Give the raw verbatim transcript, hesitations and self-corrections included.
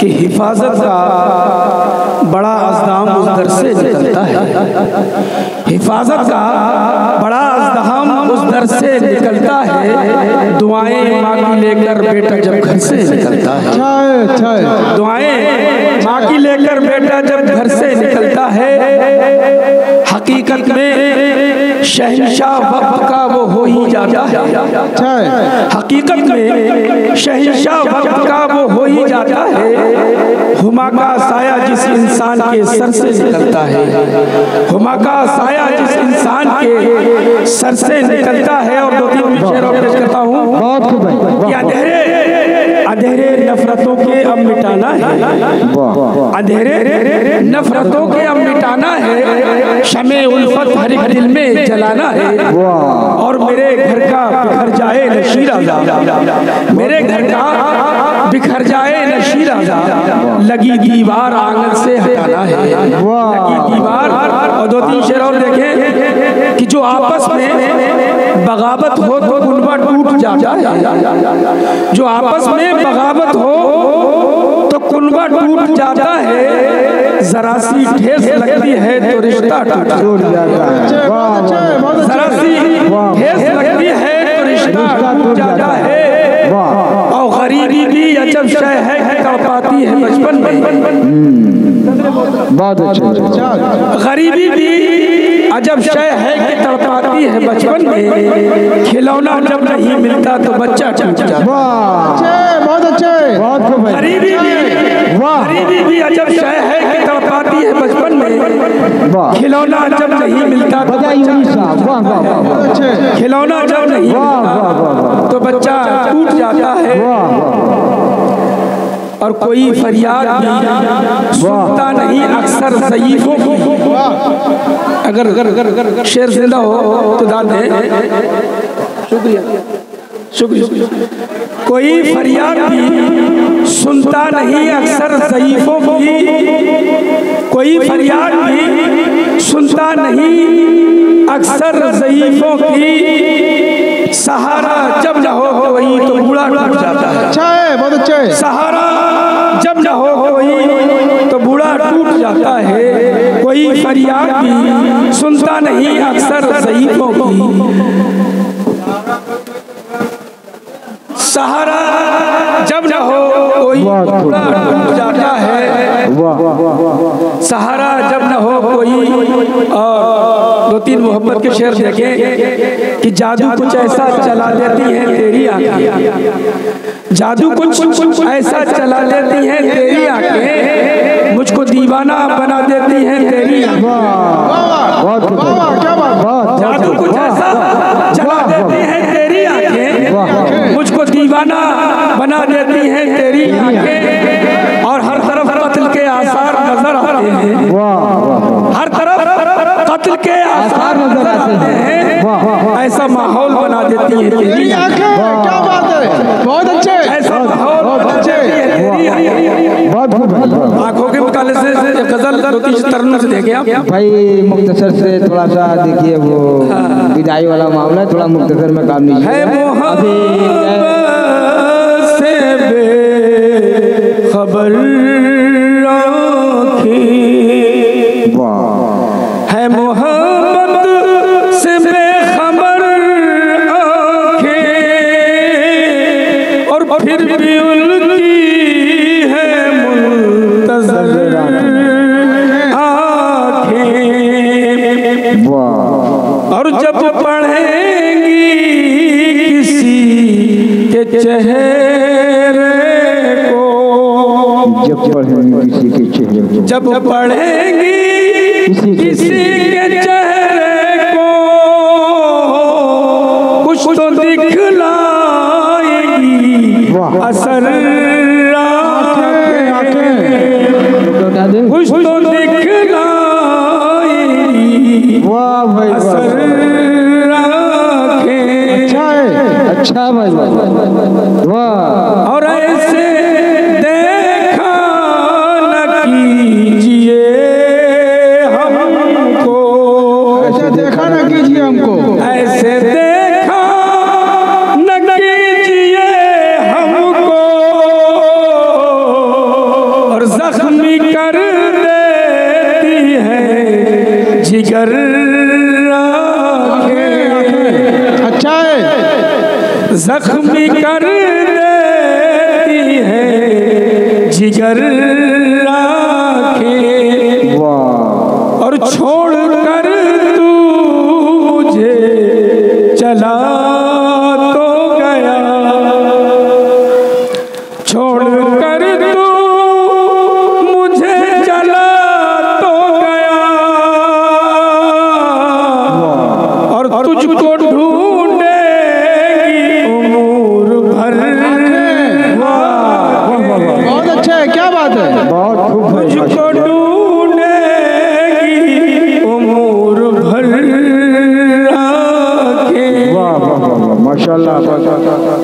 कि हिफाजत का बड़ा अज़दाम उस दर से निकलता है, हिफाजत का बड़ा अज़दाम उस दर से निकलता है, दुआएं माँ की लेकर बेटा जब घर से निकलता है, दुआएं माँ की लेकर बेटा जब घर से निकलता है, हकीकत में शहंशाह वक्त का वो हो ही जाता है, हकीकत में शहंशाह वक्त का वो हो ही जाता है। हुमा का साया जिस इंसान के सर से निकलता है, हुमा का साया जिस इंसान के सर से निकलता है। और दो तीन शेर और पेश करता हूँ कि अंधेरे अंधेरे नफरतों के अब मिटाना है, अंधेरे नफरतों के अब मिटाना है, शमे उल्फत हर एक दिल में जलाना है। और मेरे घर का बिखर जाए नशीरा, मेरे घर का बिखर जाए नशीरा, लगी दीवार आंगन से हटाना है, लगी दीवार। और दो तीन शेर और देखें कि जो आपस में बगावत हो तो कुनबा टूट जाता है, जो आपस में बगावत हो तो कुनबा टूट जाता है, जरा सी ठेस लगती है तो रिश्ता टूट जाता है, जरा सी ठेस लगती है तो रिश्ता टूट जाता है। और गरीबी भी अजब शय है कि तड़पाती है बचपन में, बहुत अच्छा, गरीबी भी अजब शय है कि तड़पाती है बचपन में, खिलौना जब नहीं मिलता तो बच्चा टूट जाता है, बहुत अच्छे। गरीबी भी गरीबी भी अजब शय है कि तड़पाती है बचपन में, खिलौना जब नहीं मिलता तो खिलौना जब नहीं मिलता तो बच्चा टूट जाता है। और कोई फरियाद भी सुनता नहीं अक्सर ज़ईफ़ों की, अगर अगर शेर जिंदा हो तो दाद दें। शुक्रिया शुक्रिया। कोई फरियाद भी सुनता नहीं अक्सर ज़ईफ़ों की, कोई फरियाद भी सुनता नहीं अक्सर ज़ईफ़ों की, सहारा जब न हो कोई तो बूढ़ा टूट जाता है, अच्छा है, बहुत अच्छा है। सहारा जब न हो कोई तो बूढ़ा टूट जाता है, कोई फरियाद भी सुनता नहीं अक्सर ज़ईफ़ों की, सहारा जब न हो कोई बूढ़ा टूट जाता है, सहारा जब न हो कोई। और दो तीन मोहब्बत के शेर देखें कि जादू कुछ ऐसा चला देती है तेरी आंखें, जादू कुछ ऐसा चला देती है तेरी आंखें, मुझको दीवाना बना देती है तेरी आंखें, जादू कुछ ऐसा चला देती है तेरी आंखें, मुझको दीवाना बना देती है तेरी आंखें। और हर तरफ कत्ल के आसार नजर आते हैं, हर तरफ कत्ल के आसार नजर आते हैं, ऐसा माहौल बना देती है तेरी आंखें। क्या बात है, बहुत अच्छे, ऐसा माहौल अच्छे आंखों के मुकाबले से गजल दो तीन तरन्नुम से देखे आप भाई। मुख्तसर से थोड़ा सा देखिए, वो विदाई वाला मामला है, थोड़ा मुख्तसर में काम नहीं है। से बेखबर है मोहब्बत से बेखबर आँखें, और फिर भी उनकी है मुंतज़र आँखें। और जब पढ़ेंगी किसी के चेहरे को, जब पढ़ेंगी किसी के चेहरे को, जब पढ़ेंगी किसी के चेहरे को, कुछ तो दिखलाएगी असर आँखें, कुछ तो दिखलाएगी असर आँखें। अच्छा है, अच्छा भाई, वाह। और ऐसे देखा न कीजिए हमको, जख्मी कर देती है जिगर आँखें। अच्छा है। जख्मी कर देती है जिगर आँखें। और छोड़ कर तू मुझे चला तो गया, छोड़ कर तू मुझे चला तो गया, और तुझको ढूंढेगी उम्र भर। बहुत अच्छा है, क्या बात है, बहुत खूब है। तुझको ढूंढेगी उम्र भर आँखें। वाह वाह वाह, माशाल्लाह।